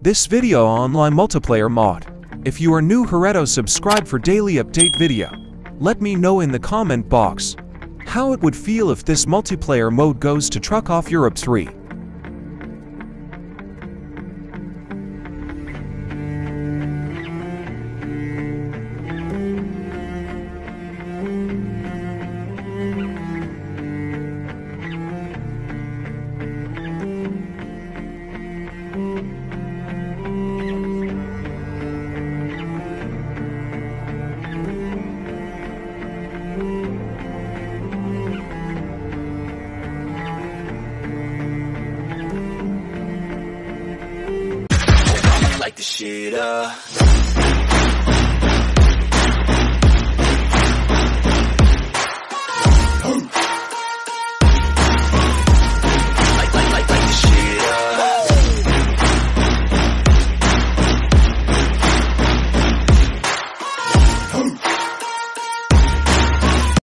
this video online multiplayer mod. If you are new Hereto, subscribe for daily update video. Let me know in the comment box how it would feel if this multiplayer mode goes to Truck Off Europe 3. Light the shit up.